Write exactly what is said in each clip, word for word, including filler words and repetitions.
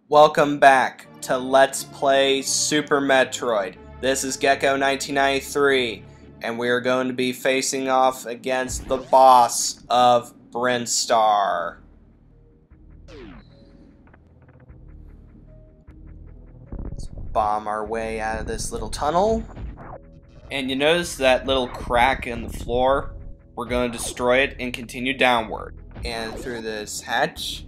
Welcome back to Let's Play Super Metroid. This is Gecko nineteen ninety-three, and we are going to be facing off against the boss of Brinstar. Let's bomb our way out of this little tunnel. And you notice that little crack in the floor? We're going to destroy it and continue downward. And through this hatch,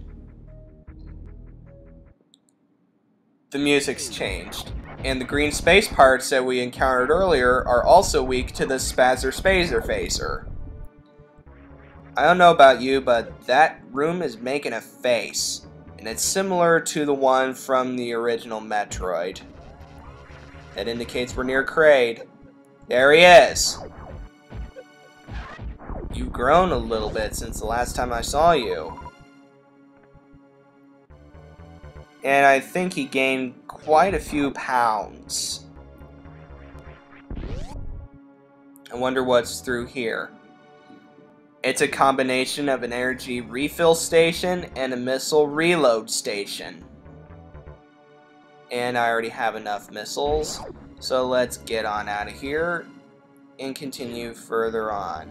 the music's changed, and the green space parts that we encountered earlier are also weak to the Spazzer Spazer Phaser. I don't know about you, but that room is making a face, and it's similar to the one from the original Metroid. That indicates we're near KRAID. There he is! You've grown a little bit since the last time I saw you. And I think he gained quite a few pounds. I wonder what's through here. It's a combination of an energy refill station and a missile reload station. And I already have enough missiles, so let's get on out of here and continue further on.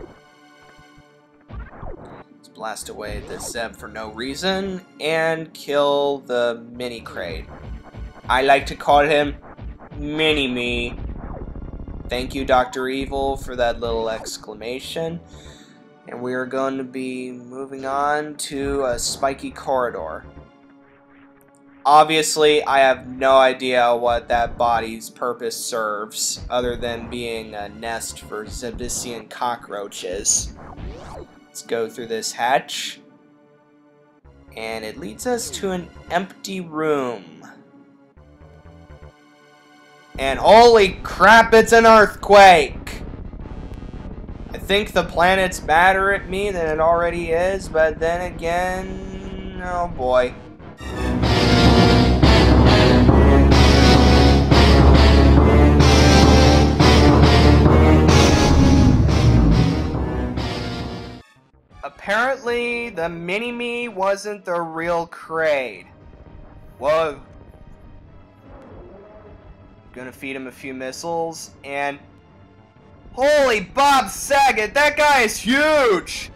Blast away this Zeb for no reason, and kill the mini KRAID. I like to call him Mini-Me. Thank you, Doctor Evil, for that little exclamation. And we are going to be moving on to a spiky corridor. Obviously, I have no idea what that body's purpose serves, other than being a nest for Zebisian cockroaches. Let's go through this hatch, and it leads us to an empty room. And holy crap, it's an earthquake! I think the planet's madder at me than it already is, but then again, oh boy. Apparently, the Mini-Me wasn't the real KRAID. Whoa. Gonna feed him a few missiles, and... Holy Bob Saget, that guy is huge!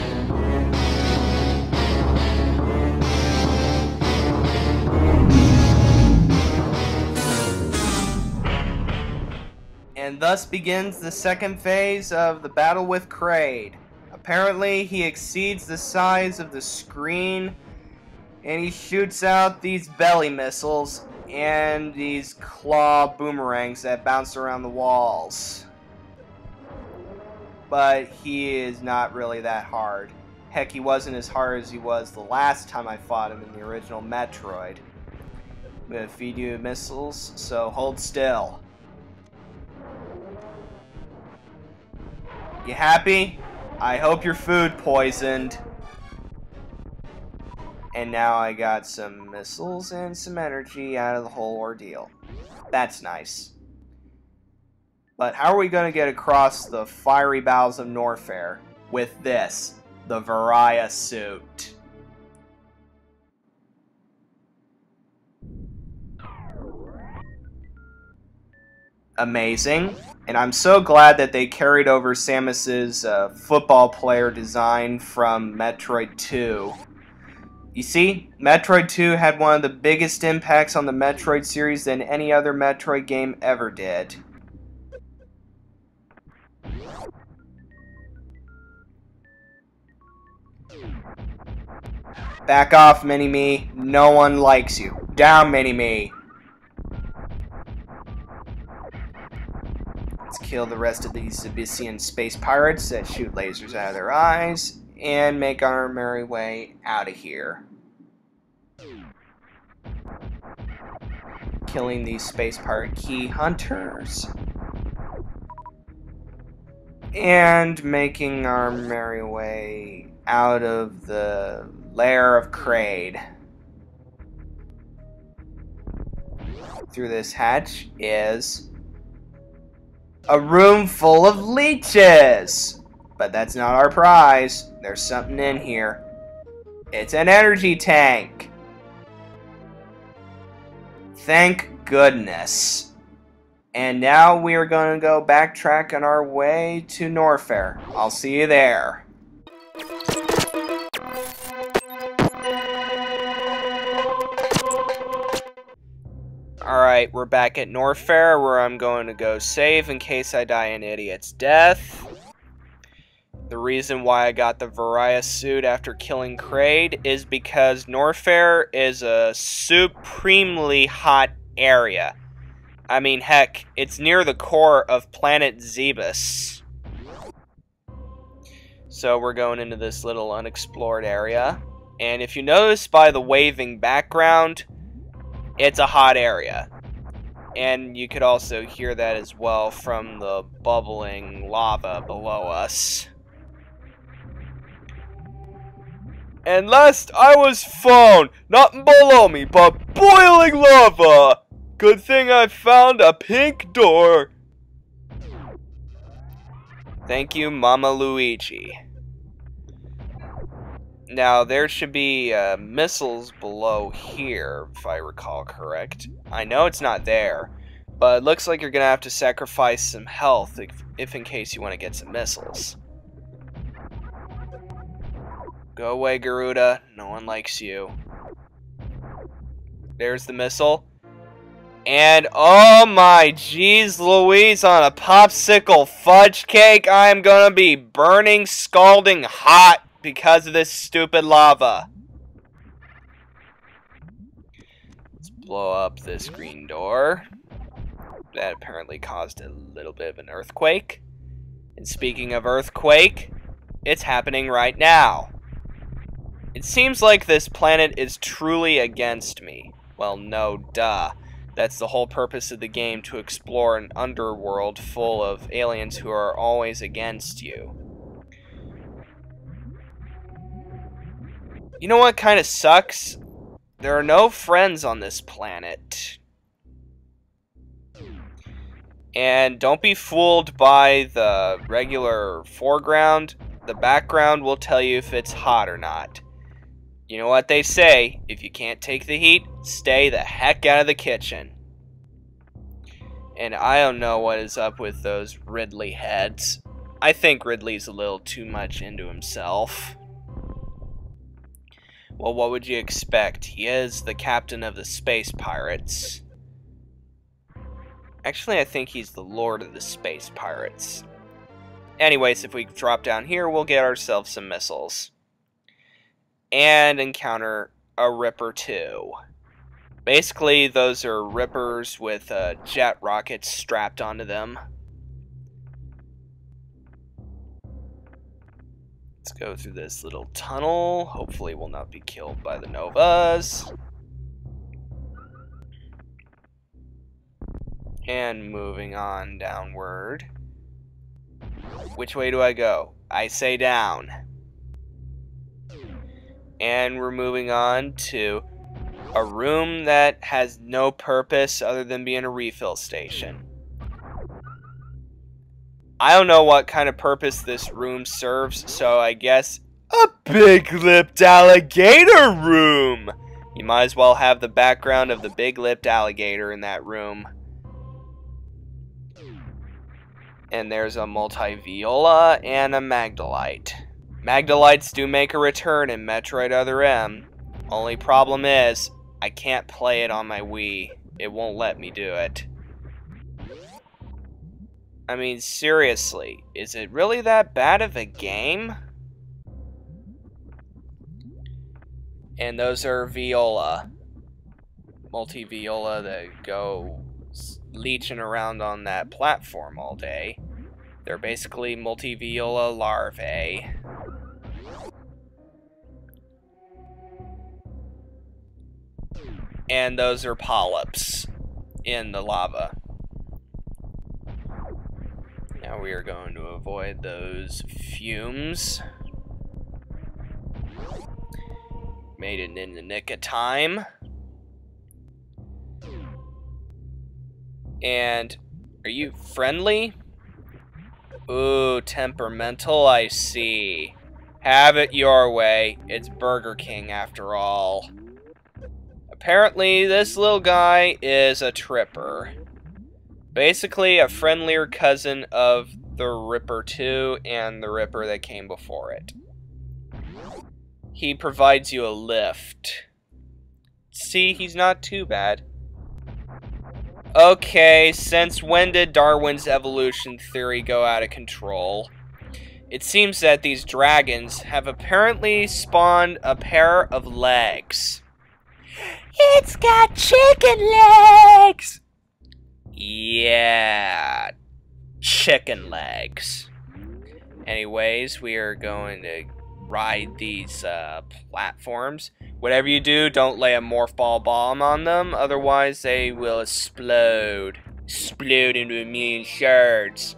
And thus begins the second phase of the battle with KRAID. Apparently, he exceeds the size of the screen, and he shoots out these belly missiles and these claw boomerangs that bounce around the walls. But he is not really that hard. Heck, he wasn't as hard as he was the last time I fought him in the original Metroid. I'm gonna feed you missiles, so hold still. You happy? I hope your food poisoned. And now I got some missiles and some energy out of the whole ordeal. That's nice. But how are we going to get across the fiery bowels of Norfair with this, the Varia suit? Amazing. And I'm so glad that they carried over Samus's uh, football player design from Metroid two. You see, Metroid two had one of the biggest impacts on the Metroid series than any other Metroid game ever did. Back off, Mini-Me. No one likes you. Down, Mini-Me. Let's kill the rest of these Zebisian space pirates that shoot lasers out of their eyes, and make our merry way out of here. Killing these space pirate key hunters. And making our merry way out of the lair of KRAID. Through this hatch is a room full of leeches! But that's not our prize. There's something in here. It's an energy tank. Thank goodness. And now we are going to go backtrack on our way to Norfair. I'll see you there. Alright, we're back at Norfair, where I'm going to go save in case I die an idiot's death. The reason why I got the Varia suit after killing KRAID is because Norfair is a supremely hot area. I mean, heck, it's near the core of planet Zebus. So we're going into this little unexplored area. And if you notice by the waving background, it's a hot area. And you could also hear that as well from the bubbling lava below us. And last I was found, not below me, but boiling lava. Good thing I found a pink door. Thank you, Mama Luigi. Now, there should be uh, missiles below here, if I recall correct. I know it's not there, but it looks like you're going to have to sacrifice some health if, if in case you want to get some missiles. Go away, Garuda. No one likes you. There's the missile. And, oh my jeez Louise, on a popsicle fudge cake, I'm gonna be burning, scalding hot because of this stupid lava. Let's blow up this green door. That apparently caused a little bit of an earthquake. And speaking of earthquake, it's happening right now. It seems like this planet is truly against me. Well, no, duh. That's the whole purpose of the game, to explore an underworld full of aliens who are always against you. You know what kind of sucks? There are no friends on this planet. And don't be fooled by the regular foreground. The background will tell you if it's hot or not. You know what they say, if you can't take the heat, stay the heck out of the kitchen. And I don't know what is up with those Ridley heads. I think Ridley's a little too much into himself. Well, what would you expect? He is the captain of the space pirates. Actually, I think he's the lord of the space pirates. Anyways, if we drop down here, we'll get ourselves some missiles. And encounter a Ripper two. Basically, those are Rippers with uh, jet rockets strapped onto them. Let's go through this little tunnel. Hopefully we'll not be killed by the Novas. And moving on downward. Which way do I go? I say down. And we're moving on to a room that has no purpose other than being a refill station. I don't know what kind of purpose this room serves, so I guess a big-lipped alligator room! You might as well have the background of the big-lipped alligator in that room. And there's a multi-viola and a Magdalite. Magdalites do make a return in Metroid Other M. Only problem is, I can't play it on my Wii. It won't let me do it. I mean, seriously, is it really that bad of a game? And those are viola. Multi-viola that go leeching around on that platform all day. They're basically multi-viola larvae. And those are polyps in the lava. Now we are going to avoid those fumes. Made it in the nick of time. And are you friendly? Ooh, temperamental, I see. Have it your way. It's Burger King after all. Apparently, this little guy is a Tripper. Basically, a friendlier cousin of the Ripper two and the Ripper that came before it. He provides you a lift. See, he's not too bad. Okay, since when did Darwin's evolution theory go out of control? It seems that these dragons have apparently spawned a pair of legs. It's got chicken legs! Yeah, chicken legs. Anyways, we are going to ride these uh, platforms. Whatever you do, don't lay a morph ball bomb on them, otherwise they will explode. Explode into a million shards.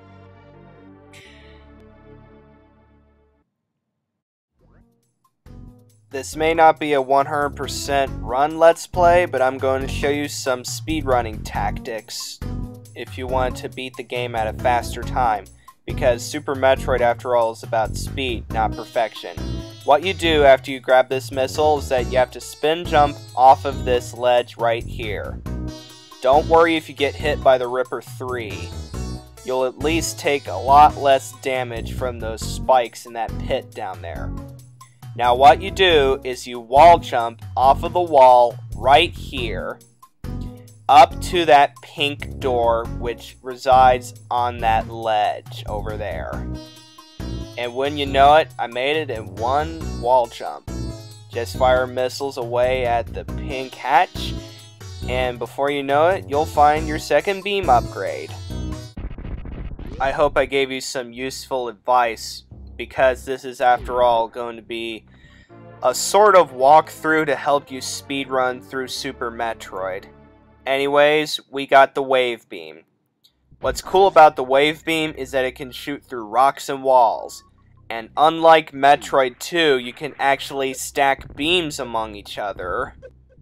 This may not be a one hundred percent run let's play, but I'm going to show you some speedrunning tactics if you want to beat the game at a faster time, because Super Metroid after all is about speed, not perfection. What you do after you grab this missile is that you have to spin jump off of this ledge right here. Don't worry if you get hit by the Ripper three. You'll at least take a lot less damage from those spikes in that pit down there. Now what you do is you wall jump off of the wall right here up to that pink door which resides on that ledge over there. And when you know it, I made it in one wall jump. Just fire missiles away at the pink hatch, and before you know it, you'll find your second beam upgrade. I hope I gave you some useful advice, because this is after all going to be a sort of walkthrough to help you speedrun through Super Metroid. Anyways, we got the wave beam. What's cool about the wave beam is that it can shoot through rocks and walls. And unlike Metroid two, you can actually stack beams among each other.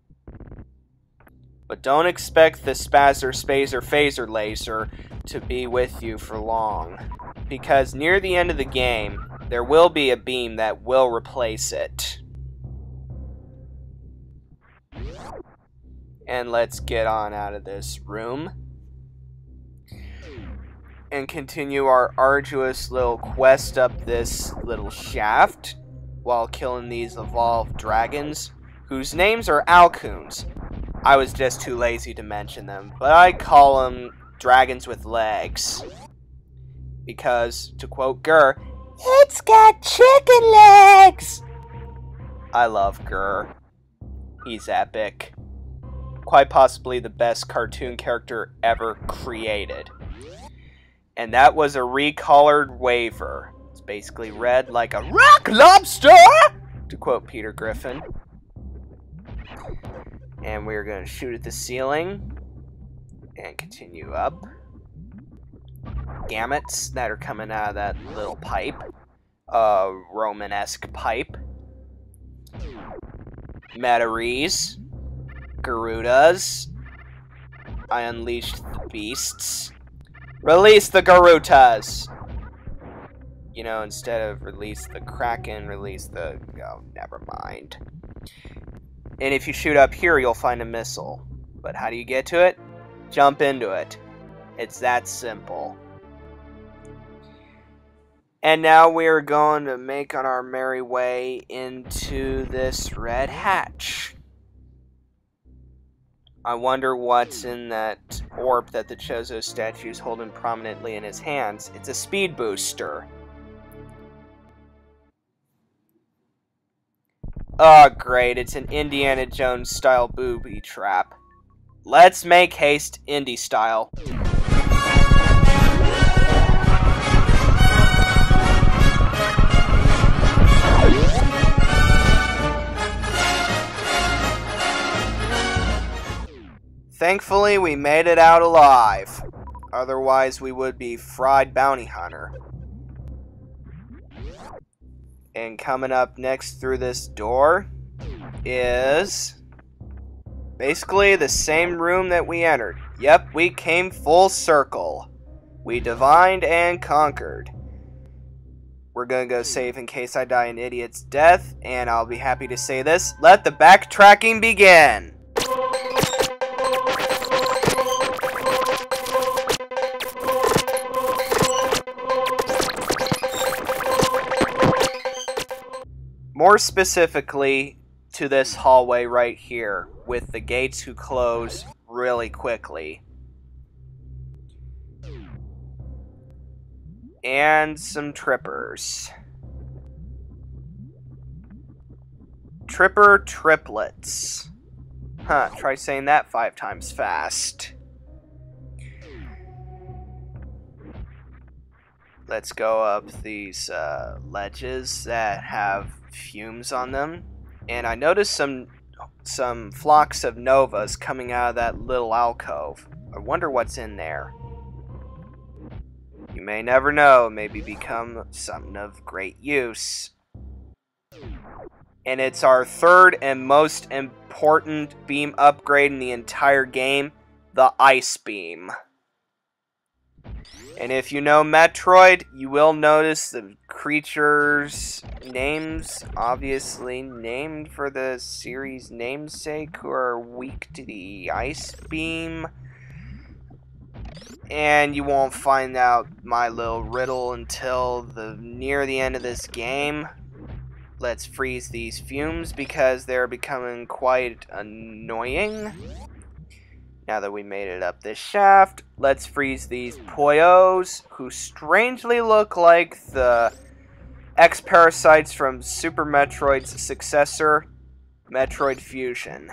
But don't expect the Spazzer, Spazer, Phaser Laser to be with you for long, because near the end of the game, there will be a beam that will replace it. And let's get on out of this room and continue our arduous little quest up this little shaft while killing these evolved dragons, whose names are Alcoons. I was just too lazy to mention them, but I call them dragons with legs. Because, to quote Gurr, it's got chicken legs! I love Gurr. He's epic. Quite possibly the best cartoon character ever created. And that was a recolored waver. It's basically red like a rock lobster! To quote Peter Griffin. And we're going to shoot at the ceiling and continue up. Gamuts that are coming out of that little pipe. Uh, Romanesque pipe. Metaries. Garudas. I unleashed the beasts. Release the Garutas! You know, instead of release the Kraken, release the... Oh, never mind. And if you shoot up here, you'll find a missile. But how do you get to it? Jump into it. It's that simple. And now we're going to make on our merry way into this red hatch. I wonder what's in that orb that the Chozo statue is holding prominently in his hands. It's a speed booster. Oh, great. It's an Indiana Jones style booby trap. Let's make haste indie style. Thankfully, we made it out alive. Otherwise, we would be fried bounty hunter. And coming up next through this door is basically the same room that we entered. Yep, we came full circle. We divined and conquered. we're gonna go save in case I die an idiot's death, and I'll be happy to say this. Let the backtracking begin! More specifically to this hallway right here, with the gates who close really quickly. And some trippers. Tripper triplets. Huh, try saying that five times fast. Let's go up these uh, ledges that have fumes on them. And I noticed some some flocks of novas coming out of that little alcove. I wonder what's in there. You may never know, maybe become something of great use. And it's our third and most important beam upgrade in the entire game, the Ice Beam. And if you know Metroid, you will notice the creatures' names, obviously named for the series' namesake, who are weak to the Ice Beam. And you won't find out my little riddle until the near the end of this game. Let's freeze these fumes because they're becoming quite annoying. Now that we made it up this shaft, let's freeze these Poyos, who strangely look like the X-Parasites from Super Metroid's successor, Metroid Fusion.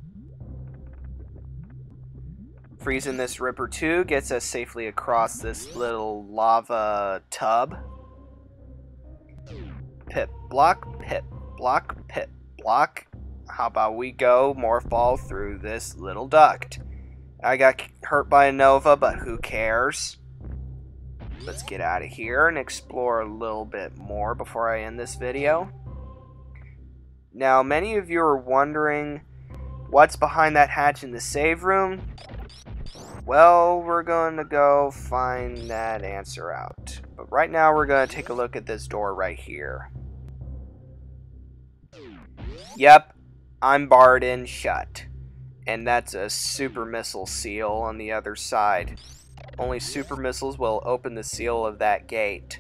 Freezing this Ripper two gets us safely across this little lava tub. Pip, block, pip, block, pip, block. How about we go morphball through this little duct? I got hurt by a Nova, but who cares? Let's get out of here and explore a little bit more before I end this video. Now, many of you are wondering what's behind that hatch in the save room. Well, we're going to go find that answer out. But right now, we're going to take a look at this door right here. Yep, I'm barred in shut. And that's a super missile seal on the other side. Only super missiles will open the seal of that gate.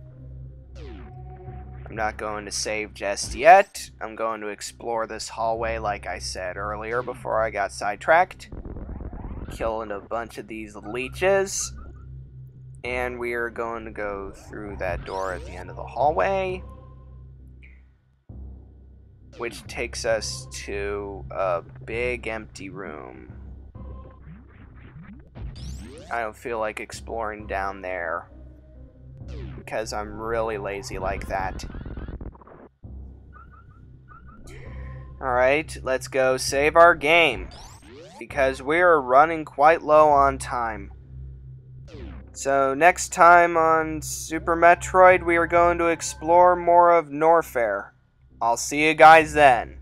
I'm not going to save just yet. I'm going to explore this hallway like I said earlier before I got sidetracked. Killing a bunch of these leeches. And we are going to go through that door at the end of the hallway, which takes us to a big empty room. I don't feel like exploring down there because I'm really lazy like that. Alright, let's go save our game because we are running quite low on time. So next time on Super Metroid, we are going to explore more of Norfair. I'll see you guys then.